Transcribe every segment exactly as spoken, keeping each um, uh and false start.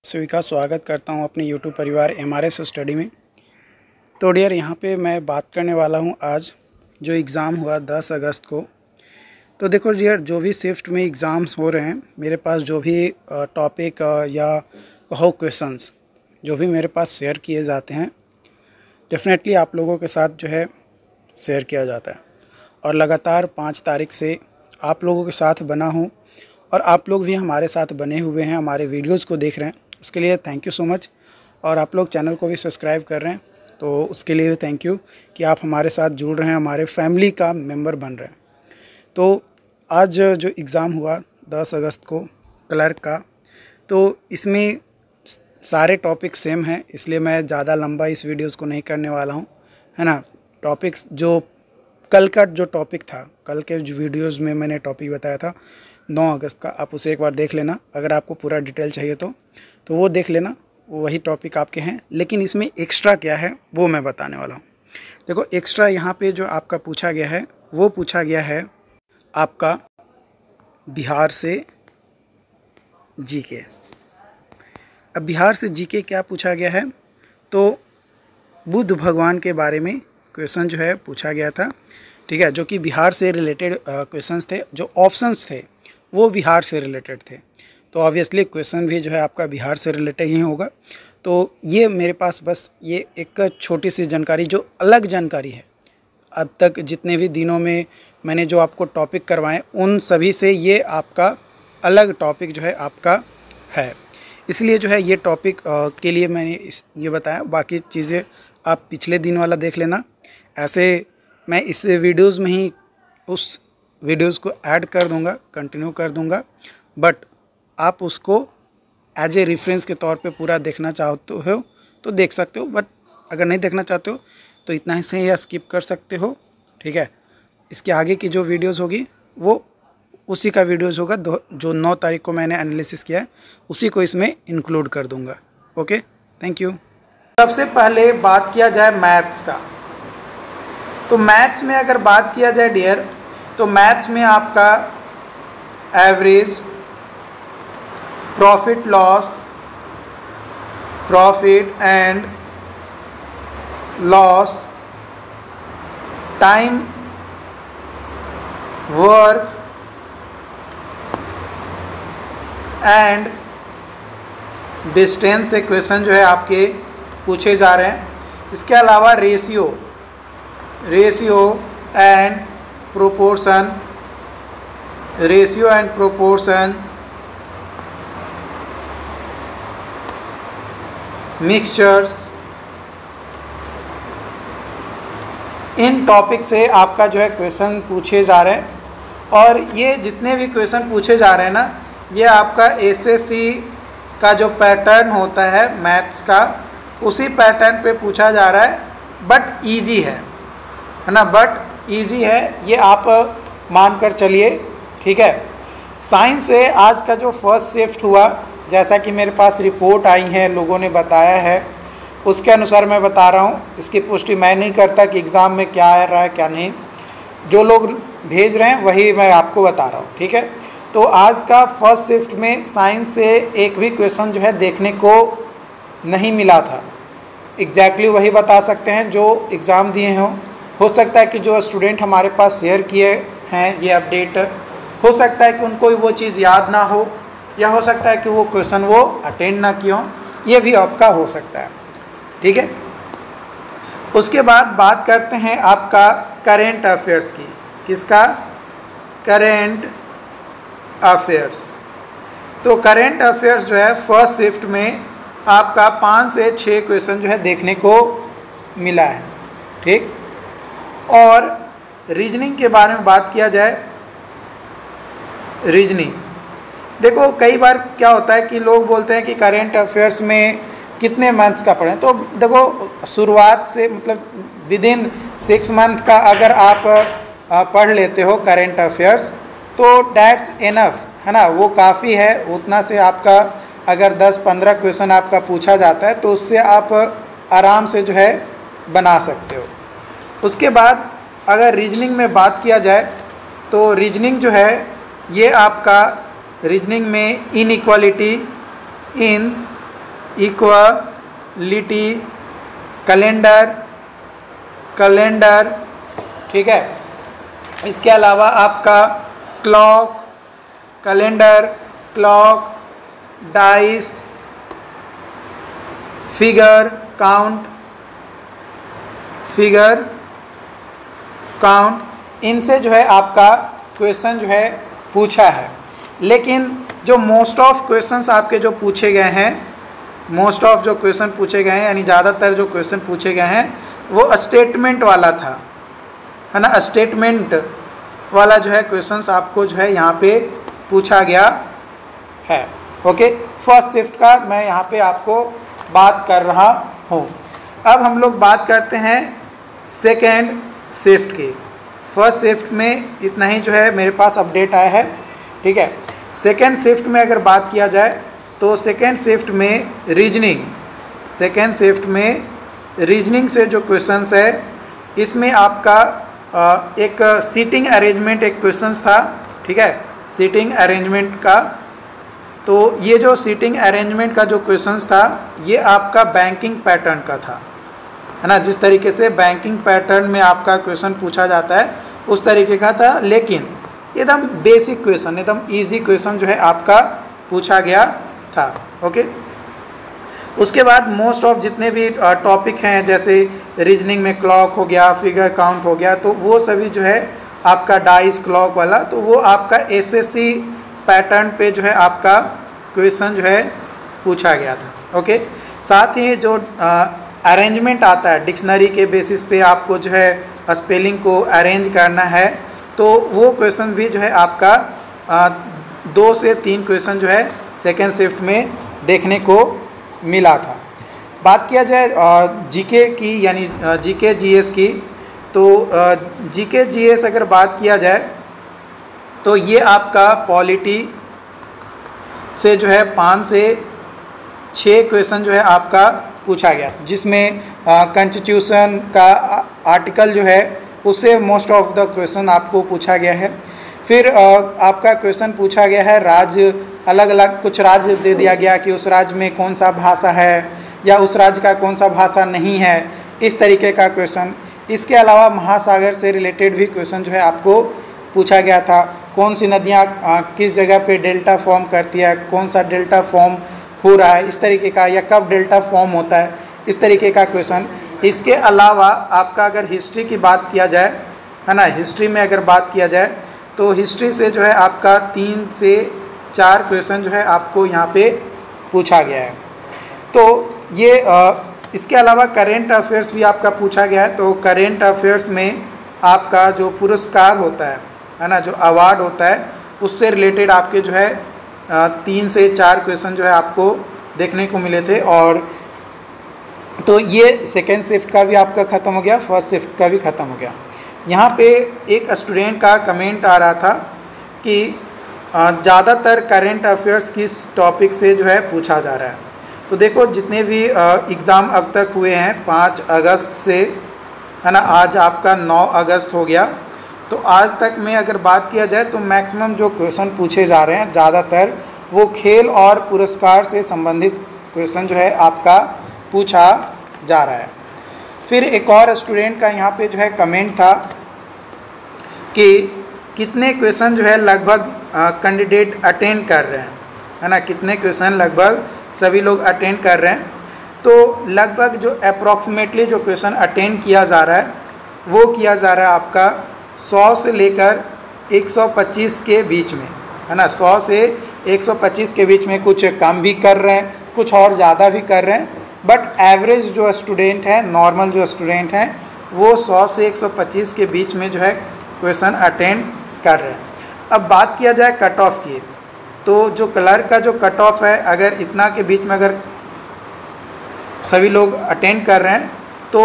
सभी का स्वागत करता हूं अपने यूट्यूब परिवार एम आर एस स्टडी में। तो डियर, यहां पे मैं बात करने वाला हूं आज जो एग्ज़ाम हुआ दस अगस्त को। तो देखो डियर, जो भी शिफ्ट में एग्ज़ाम्स हो रहे हैं, मेरे पास जो भी टॉपिक या कहो क्वेश्चंस जो भी मेरे पास शेयर किए जाते हैं, डेफिनेटली आप लोगों के साथ जो है शेयर किया जाता है। और लगातार पाँच तारीख से आप लोगों के साथ बना हूँ और आप लोग भी हमारे साथ बने हुए हैं, हमारे वीडियोज़ को देख रहे हैं, उसके लिए थैंक यू सो मच। और आप लोग चैनल को भी सब्सक्राइब कर रहे हैं, तो उसके लिए भी थैंक यू कि आप हमारे साथ जुड़ रहे हैं, हमारे फैमिली का मेंबर बन रहे हैं। तो आज जो एग्ज़ाम हुआ दस अगस्त को क्लर्क का, तो इसमें सारे टॉपिक सेम हैं, इसलिए मैं ज़्यादा लंबा इस वीडियोज़ को नहीं करने वाला हूँ, है ना। टॉपिक्स जो कल का जो टॉपिक था, कल के जो वीडियोज़ में मैंने टॉपिक बताया था नौ अगस्त का, आप उसे एक बार देख लेना। अगर आपको पूरा डिटेल चाहिए तो तो वो देख लेना, वही टॉपिक आपके हैं। लेकिन इसमें एक्स्ट्रा क्या है वो मैं बताने वाला हूँ। देखो, एक्स्ट्रा यहाँ पे जो आपका पूछा गया है वो पूछा गया है आपका बिहार से जीके। अब बिहार से जीके क्या पूछा गया है, तो बुद्ध भगवान के बारे में क्वेश्चन जो है पूछा गया था, ठीक है, जो कि बिहार से रिलेटेड क्वेश्चंस थे। जो ऑप्शंस थे वो बिहार से रिलेटेड थे, तो ऑब्वियसली क्वेश्चन भी जो है आपका बिहार से रिलेटेड ही होगा। तो ये मेरे पास बस ये एक छोटी सी जानकारी, जो अलग जानकारी है, अब तक जितने भी दिनों में मैंने जो आपको टॉपिक करवाए उन सभी से ये आपका अलग टॉपिक जो है आपका है, इसलिए जो है ये टॉपिक के लिए मैंने इस ये बताया। बाकी चीज़ें आप पिछले दिन वाला देख लेना। ऐसे मैं इस वीडियोज़ में ही उस वीडियोज़ को ऐड कर दूंगा, कंटिन्यू कर दूंगा, बट आप उसको एज ए रेफरेंस के तौर पे पूरा देखना चाहते हो तो देख सकते हो, बट अगर नहीं देखना चाहते हो तो इतना ही से या स्किप कर सकते हो, ठीक है। इसके आगे की जो वीडियोज़ होगी वो उसी का वीडियोज़ होगा जो नौ तारीख को मैंने एनालिसिस किया है, उसी को इसमें इंक्लूड कर दूंगा। Okay, thank you. सबसे पहले बात किया जाए मैथ्स का, तो मैथ्स में अगर बात किया जाए डियर, तो मैथ्स में आपका average, profit loss, profit and loss, time work and distance से क्वेश्चन जो है आपके पूछे जा रहे हैं। इसके अलावा ratio ratio and proportion ratio and proportion, mixtures, इन टॉपिक से आपका जो है क्वेश्चन पूछे जा रहे हैं। और ये जितने भी क्वेश्चन पूछे जा रहे हैं ना, ये आपका एसएससी का जो पैटर्न होता है मैथ्स का, उसी पैटर्न पे पूछा जा रहा है, बट इजी है है ना, बट इजी है, ये आप मानकर चलिए, ठीक है। साइंस से आज का जो फर्स्ट शिफ्ट हुआ, जैसा कि मेरे पास रिपोर्ट आई है, लोगों ने बताया है, उसके अनुसार मैं बता रहा हूँ। इसकी पुष्टि मैं नहीं करता कि एग्ज़ाम में क्या आ रहा है क्या नहीं, जो लोग भेज रहे हैं वही मैं आपको बता रहा हूँ, ठीक है। तो आज का फर्स्ट शिफ्ट में साइंस से एक भी क्वेश्चन जो है देखने को नहीं मिला था। एग्जैक्टली वही बता सकते हैं जो एग्ज़ाम दिए हों। हो सकता है कि जो स्टूडेंट हमारे पास शेयर किए हैं ये अपडेट, हो सकता है कि उनको वो चीज़ याद ना हो, या हो सकता है कि वो क्वेश्चन वो अटेंड ना किए हों, ये भी आपका हो सकता है, ठीक है। उसके बाद बात करते हैं आपका करेंट अफेयर्स की। किसका? Current affairs. तो करेंट अफेयर्स जो है फर्स्ट शिफ्ट में आपका पाँच से छः क्वेश्चन जो है देखने को मिला है, ठीक। और रीजनिंग के बारे में बात किया जाए, रीजनिंग देखो, कई बार क्या होता है कि लोग बोलते हैं कि करेंट अफेयर्स में कितने मंथ्स का पढ़ें। तो देखो, शुरुआत से मतलब विद इन सिक्स मंथ का अगर आप पढ़ लेते हो करेंट अफेयर्स, तो डैट्स इनफ, है ना, वो काफ़ी है। उतना से आपका अगर दस पंद्रह क्वेश्चन आपका पूछा जाता है तो उससे आप आराम से जो है बना सकते हो। उसके बाद अगर रीजनिंग में बात किया जाए, तो रीजनिंग जो है ये आपका रीजनिंग में inequality inequality, calendar, calendar, ठीक है। इसके अलावा आपका clock, calendar, clock, dice, figure count, figure count, इनसे जो है आपका क्वेश्चन जो है पूछा है। लेकिन जो मोस्ट ऑफ क्वेश्चंस आपके जो पूछे गए हैं, मोस्ट ऑफ जो क्वेश्चन पूछे गए हैं यानी ज़्यादातर जो क्वेश्चन पूछे गए हैं वो स्टेटमेंट वाला था, है ना। स्टेटमेंट वाला जो है क्वेश्चंस आपको जो है यहाँ पे पूछा गया है। ओके, फर्स्ट शिफ्ट का मैं यहाँ पे आपको बात कर रहा हूँ। अब हम लोग बात करते हैं सेकेंड शिफ्ट की। फर्स्ट शिफ्ट में इतना ही जो है मेरे पास अपडेट आया है, ठीक है। सेकेंड शिफ्ट में अगर बात किया जाए तो सेकेंड शिफ्ट में रीजनिंग, सेकेंड शिफ्ट में रीजनिंग से जो क्वेश्चंस है इसमें आपका एक सीटिंग अरेंजमेंट एक क्वेश्चंस था, ठीक है, सीटिंग अरेंजमेंट का। तो ये जो सीटिंग अरेंजमेंट का जो क्वेश्चंस था ये आपका बैंकिंग पैटर्न का था, है ना। जिस तरीके से बैंकिंग पैटर्न में आपका क्वेश्चन पूछा जाता है उस तरीके का था, लेकिन एकदम बेसिक क्वेश्चन, एकदम इजी क्वेश्चन जो है आपका पूछा गया था। ओके, उसके बाद मोस्ट ऑफ जितने भी टॉपिक हैं जैसे रीजनिंग में क्लॉक हो गया, फिगर काउंट हो गया, तो वो सभी जो है आपका डाइस क्लॉक वाला, तो वो आपका एसएससी पैटर्न पे जो है आपका क्वेश्चन जो है पूछा गया था। ओके, साथ ही जो अरेंजमेंट आता है डिक्शनरी के बेसिस पे आपको जो है स्पेलिंग को अरेंज करना है, तो वो क्वेश्चन भी जो है आपका आ, दो से तीन क्वेश्चन जो है सेकेंड शिफ्ट में देखने को मिला था। बात किया जाए जीके की यानी जीके जीएस की, तो जीके जीएस अगर बात किया जाए तो ये आपका पॉलिटी से जो है पाँच से छः क्वेश्चन जो है आपका पूछा गया, जिसमें कॉन्स्टिट्यूशन का आर्टिकल जो है उससे मोस्ट ऑफ द क्वेश्चन आपको पूछा गया है। फिर आ, आपका क्वेश्चन पूछा गया है राज्य, अलग अलग कुछ राज्य दे दिया गया कि उस राज्य में कौन सा भाषा है या उस राज्य का कौन सा भाषा नहीं है, इस तरीके का क्वेश्चन। इसके अलावा महासागर से रिलेटेड भी क्वेश्चन जो है आपको पूछा गया था। कौन सी नदियाँ किस जगह पे डेल्टा फॉर्म करती है, कौन सा डेल्टा फॉर्म हो रहा है, इस तरीके का, या कब डेल्टा फॉर्म होता है, इस तरीके का क्वेश्चन। इसके अलावा आपका अगर हिस्ट्री की बात किया जाए, है ना, हिस्ट्री में अगर बात किया जाए तो हिस्ट्री से जो है आपका तीन से चार क्वेश्चन जो है आपको यहाँ पे पूछा गया है। तो ये आ, इसके अलावा करेंट अफेयर्स भी आपका पूछा गया है। तो करेंट अफेयर्स में आपका जो पुरस्कार होता है, है ना, जो अवार्ड होता है, उससे रिलेटेड आपके जो है तीन से चार क्वेश्चन जो है आपको देखने को मिले थे। और तो ये सेकेंड शिफ्ट का भी आपका ख़त्म हो गया, फर्स्ट शिफ्ट का भी ख़त्म हो गया। यहाँ पे एक स्टूडेंट का कमेंट आ रहा था कि ज़्यादातर करेंट अफेयर्स किस टॉपिक से जो है पूछा जा रहा है। तो देखो, जितने भी एग्ज़ाम अब तक हुए हैं पाँच अगस्त से, है ना, आज आपका नौ अगस्त हो गया, तो आज तक में अगर बात किया जाए तो मैक्सिमम जो क्वेश्चन पूछे जा रहे हैं ज़्यादातर वो खेल और पुरस्कार से संबंधित क्वेश्चन जो है आपका पूछा जा रहा है। फिर एक और स्टूडेंट का यहाँ पे जो है कमेंट था कि कितने क्वेश्चन जो है लगभग कैंडिडेट अटेंड कर रहे हैं, है ना, कितने क्वेश्चन लगभग सभी लोग अटेंड कर रहे हैं। तो लगभग जो अप्रॉक्सीमेटली जो क्वेश्चन अटेंड किया जा रहा है वो किया जा रहा है आपका सौ से लेकर एक सौ पच्चीस के बीच में, है ना, सौ से एक सौ पच्चीस के बीच में। कुछ कम भी कर रहे हैं, कुछ और ज़्यादा भी कर रहे हैं, बट एवरेज जो स्टूडेंट है, नॉर्मल जो स्टूडेंट हैं, वो सौ से एक सौ पच्चीस के बीच में जो है क्वेश्चन अटेंड कर रहे हैं। अब बात किया जाए कट ऑफ की, तो जो क्लर्क का जो कट ऑफ है, अगर इतना के बीच में अगर सभी लोग अटेंड कर रहे हैं तो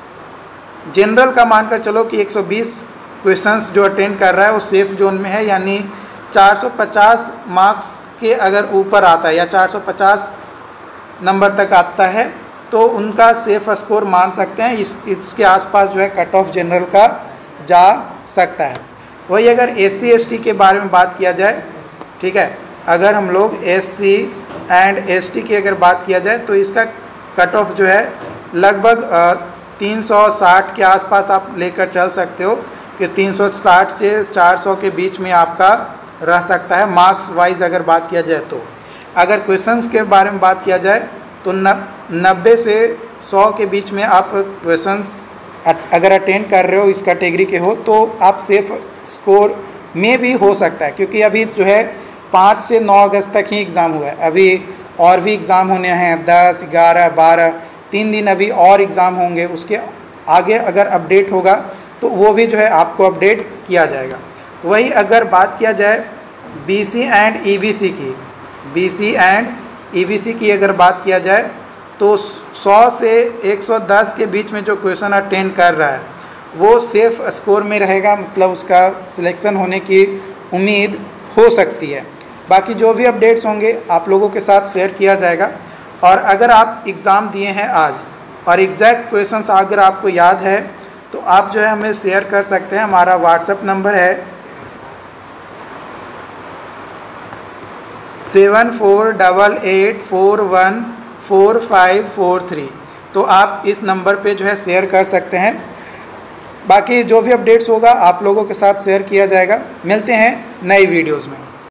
जनरल का मानकर चलो कि एक सौ बीस क्वेश्चंस जो अटेंड कर रहा है वो सेफ जोन में है, यानी चार सौ पचास मार्क्स के अगर ऊपर आता है या चार सौ पचास नंबर तक आता है तो उनका सेफ स्कोर मान सकते हैं। इस इसके आसपास जो है कट ऑफ जनरल का जा सकता है। वही अगर एस सी एस टी के बारे में बात किया जाए, ठीक है, अगर हम लोग एस सी एंड एसटी की अगर बात किया जाए तो इसका कट ऑफ जो है लगभग तीन सौ साठ के आसपास आप लेकर चल सकते हो कि तीन सौ साठ से चार सौ के बीच में आपका रह सकता है मार्क्स वाइज अगर बात किया जाए तो। अगर क्वेश्चंस के बारे में बात किया जाए तो नब्बे से सौ के बीच में आप क्वेश्चंस अगर अटेंड कर रहे हो इस कैटेगरी के हो तो आप सेफ स्कोर में भी हो सकता है, क्योंकि अभी जो है पाँच से नौ अगस्त तक ही एग्ज़ाम हुआ है। अभी और भी एग्ज़ाम होने हैं, दस ग्यारह बारह तीन दिन अभी और एग्ज़ाम होंगे। उसके आगे अगर अपडेट होगा तो वो भी जो है आपको अपडेट किया जाएगा। वही अगर बात किया जाए बीसी एंड ईबीसी की बीसी एंड ईबीसी की अगर बात किया जाए तो सौ से एक सौ दस के बीच में जो क्वेश्चन अटेंड कर रहा है वो सेफ स्कोर में रहेगा, मतलब उसका सिलेक्शन होने की उम्मीद हो सकती है। बाकी जो भी अपडेट्स होंगे आप लोगों के साथ शेयर किया जाएगा। और अगर आप एग्ज़ाम दिए हैं आज और एग्जैक्ट क्वेश्चंस अगर आपको याद है तो आप जो है हमें शेयर कर सकते हैं। हमारा व्हाट्सएप नंबर है seven four double eight four one four five four three. तो आप इस नंबर पे जो है शेयर कर सकते हैं। बाकी जो भी अपडेट्स होगा आप लोगों के साथ शेयर किया जाएगा। मिलते हैं नई वीडियोज़ में।